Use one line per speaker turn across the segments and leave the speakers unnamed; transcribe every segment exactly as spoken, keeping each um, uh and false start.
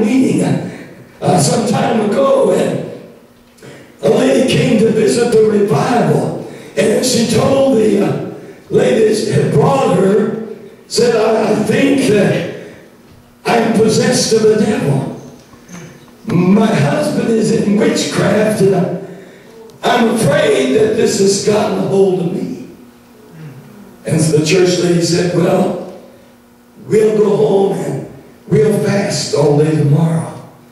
meeting uh, some time ago, and a lady came to visit the revival, and she told the uh, lady that had brought her, said, I, I think that I'm possessed of the devil. My husband is in witchcraft, and I, I'm afraid that this has gotten a hold of me. And so the church lady said, well, we'll go home and we'll fast all day tomorrow.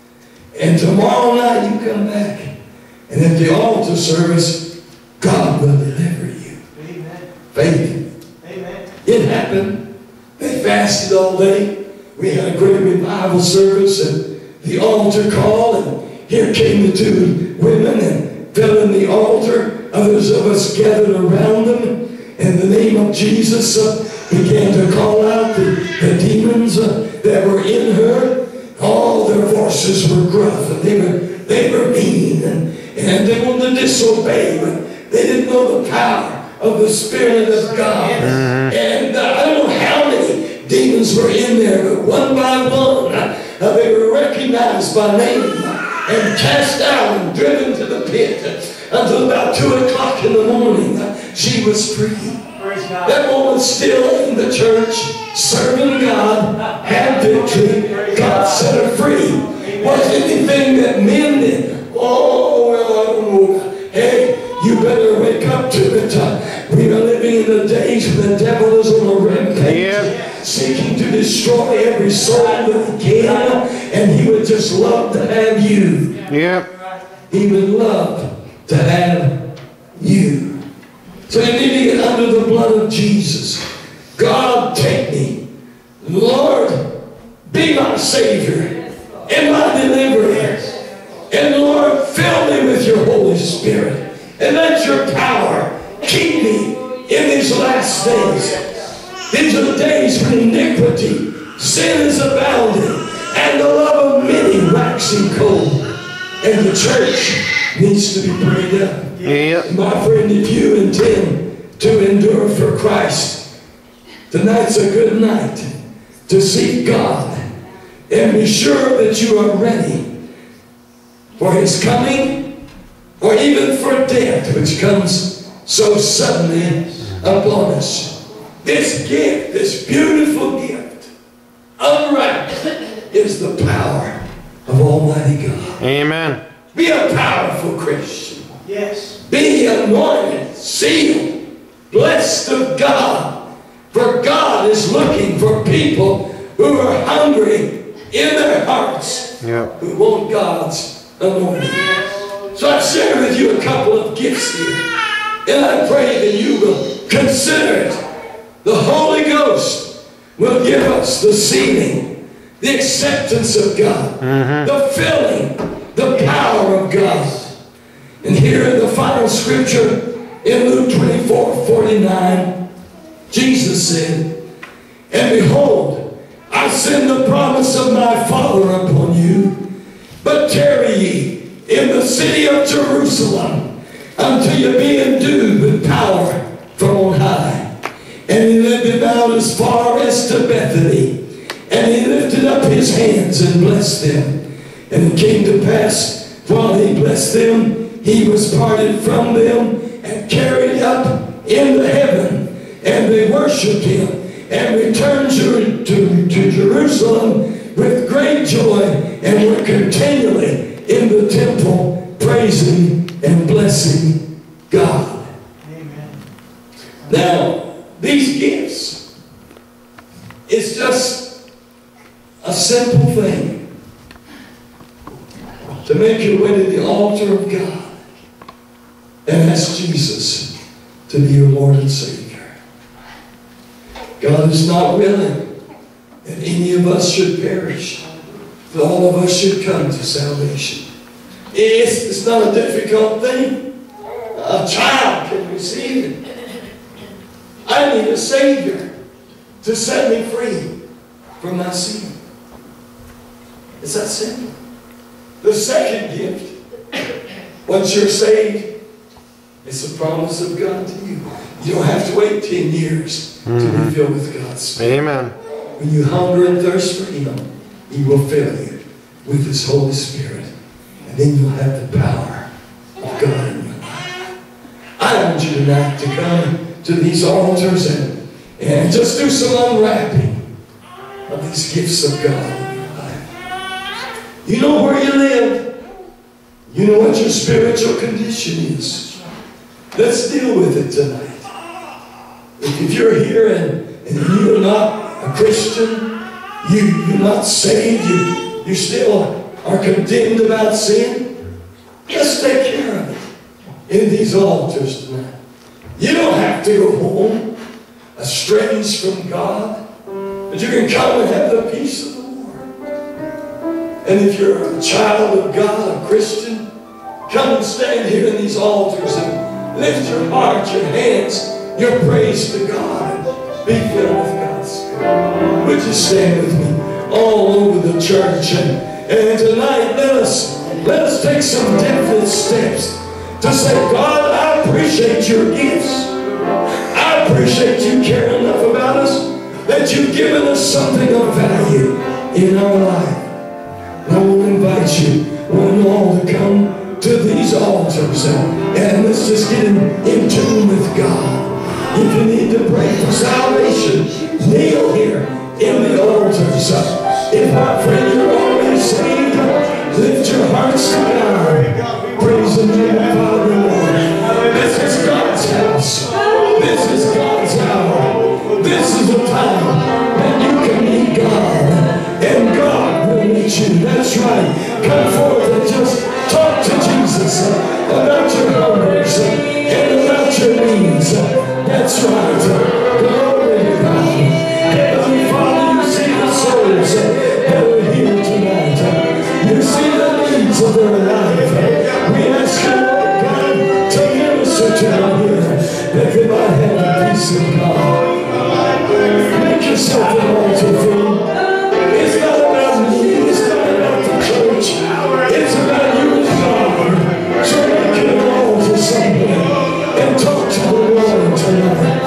And tomorrow night you come back. And at the altar service, God will deliver you. Amen. Faith. Amen. It happened. They fasted all day. We had a great revival service and the altar call. And here came the two women and fell in the altar. Others of us gathered around them. In the name of Jesus, uh, began to call out the, the demons uh, that were in her. All their voices were gruff, and they were, they were mean, and, and they wanted to disobey, but they didn't know the power of the Spirit of God. Mm-hmm. And uh, I don't know how many demons were in there, but one by one, uh, they were recognized by name uh, and cast out and driven to the pit. Uh, until about two o'clock in the morning, uh, she was free. That woman still in the church, serving God, had victory. God set her free. Was anything that men did? Oh, well, I don't know. Hey, you better wake up to it. Uh, we are living in the days when the devil is on a rampage, yeah, seeking to destroy every soul that he can, and he would just love to have you. Yeah. He would love to have you. So you need to get under the blood of Jesus. God, take me. Lord, be my Savior and my deliverer. And Lord, fill me with your Holy Spirit. And let your power keep me in these last days. These are the days when iniquity, sin is abounding, and the love of many waxing cold. And the church needs to be prayed up. Yep. My friend, if you intend to endure for Christ, tonight's a good night to seek God and be sure that you are ready for His coming, or even for death, which comes so suddenly upon us. This gift, this beautiful gift, unwrapped, is the power of Almighty God. Amen. Be a powerful Christian. Yes. Be anointed, sealed, blessed of God. For God is looking for people who are hungry in their hearts, yep, who want God's anointing. Yes. So I share with you a couple of gifts here. And I pray that you will consider it. The Holy Ghost will give us the sealing, the acceptance of God, mm-hmm, the filling, the power of God. And here in the final scripture in Luke twenty-four forty-nine, Jesus said, and behold, I send the promise of my Father upon you, but tarry ye in the city of Jerusalem until you be endued with power from on high. And he led them out as far as to Bethany, and he lifted up his hands and blessed them. And it came to pass, while he blessed them, he was parted from them and carried up into heaven. And they worshipped him and returned to, to, to Jerusalem with great joy, and were continually in the temple praising and blessing God. Amen. Now, these gifts, it's just a simple thing to make your way to the altar of God and ask Jesus to be your Lord and Savior. God is not willing that any of us should perish, that all of us should come to salvation. It's, it's not a difficult thing. A child can receive it. I need a Savior to set me free from my sin. It's that simple. The second gift, once you're saved, it's a promise of God to you. You don't have to wait ten years mm-hmm. to be filled with God's Spirit. Amen. When you hunger and thirst for Him, He will fill you with His Holy Spirit. And then you'll have the power of God in your life. I want you tonight to come to these altars and, and just do some unwrapping of these gifts of God in your life. You know where you live. You know what your spiritual condition is. Let's deal with it tonight. If you're here and, and you're not a Christian, you, you're not saved, you, you still are condemned about sin, just take care of it in these altars tonight. You don't have to go home estranged from God, but you can come and have the peace of the Lord. And if you're a child of God, a Christian, come and stand here in these altars and lift your heart, your hands, your praise to God, and be filled with God's Spirit. Would you stand with me all over the church? And, and tonight, let us, let us take some definite steps to say, God, I appreciate your gifts. I appreciate you caring enough about us that you've given us something of value in our life. And I will invite you, one and all, to come to these altars and, and let's just get in, in tune with God. If you need to pray for salvation, kneel here in the altars. If my friend you're already saved, lift your hearts to God. Praise the name of Father, Lord. This is God's house. This is God's hour. This is the time that you can meet God. And God will meet you. That's right. Come forth and just talk to Jesus about your hungers and about your needs. That's right. Glory to God. Heavenly Father, you see the souls that are here tonight. You see the needs of their life. We ask you, Lord God, to minister to them here, that they might have the peace of God. Make yourself an altar for them. It's not about me. It's not about the church. It's about you and God. So make it an altar somewhere and talk to the Lord tonight.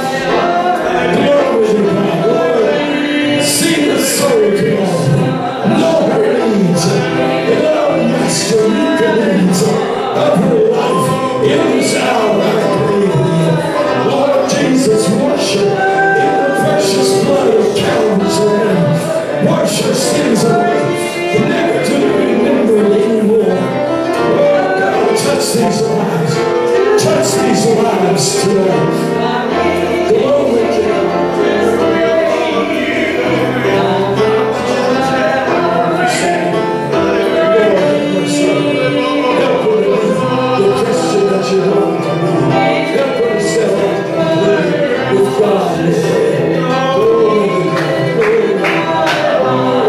Glory to God. Lord, see the soul to God. Know her needs. And our Master, meet the needs of her life in this hour, I pray. Lord Jesus, wash her in the precious blood of Calvary's Lamb. Wash her sins away, never to be remembered anymore. Lord God, touch these lives. Touch these lives tonight. Glory to God. Help her to be the Christian that you want to be. Help her to step out with God. Glory to God. Glory to God.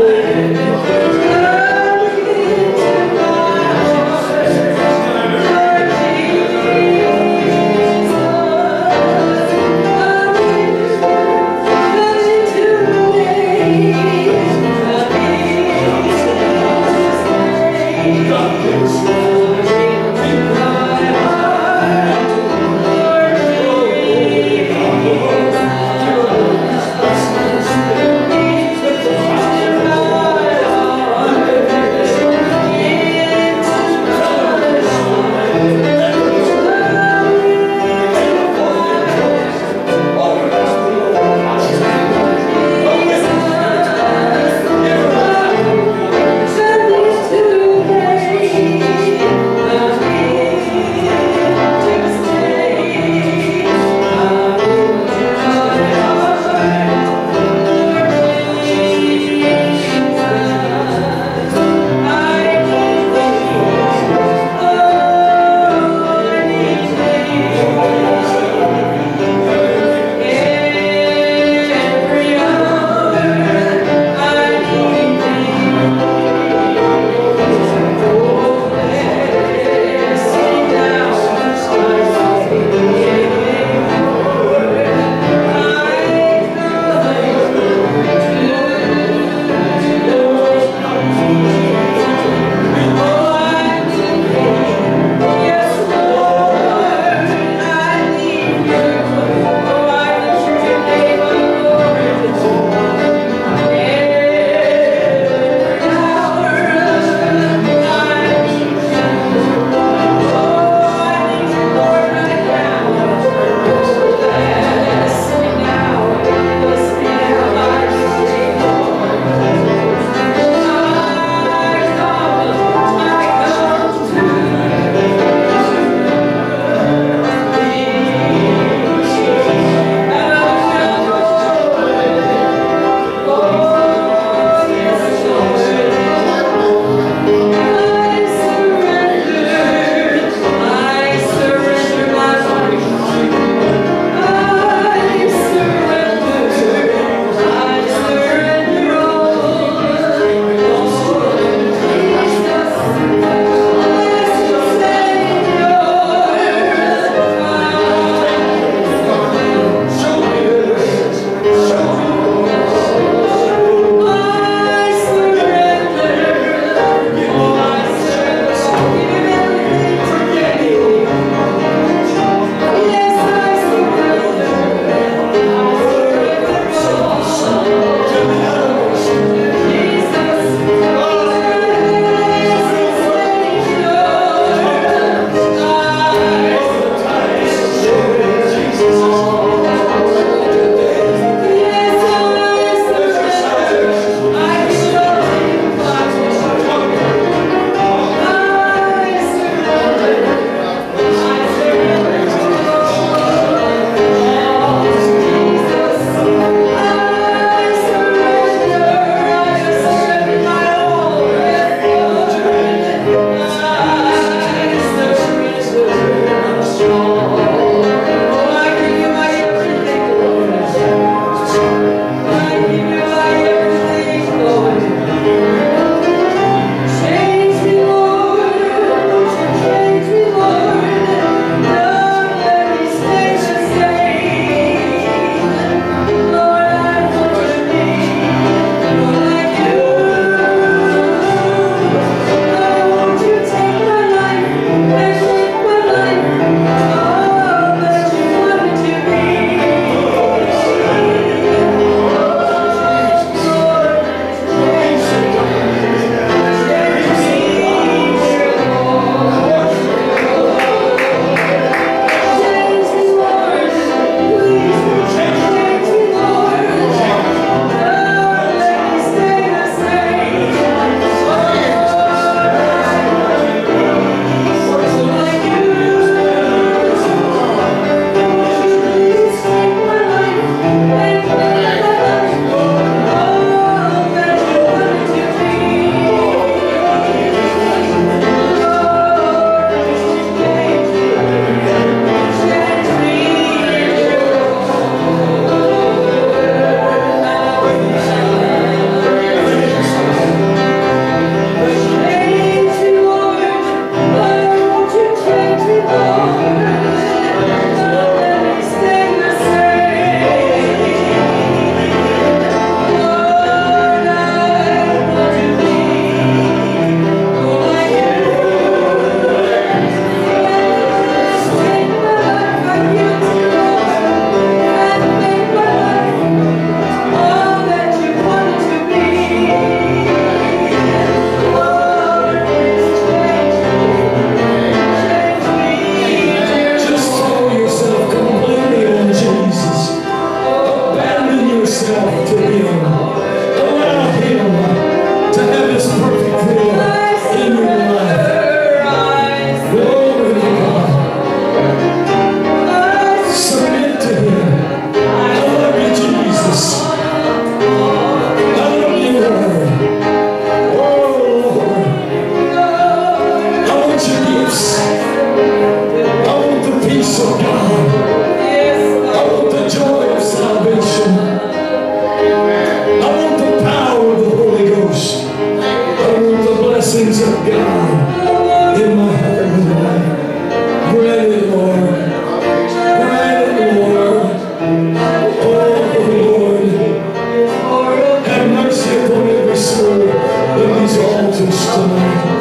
of God in my heart tonight. Grant it, Lord. Grant it, Lord. Oh, Lord. Have mercy upon every soul in these altars tonight.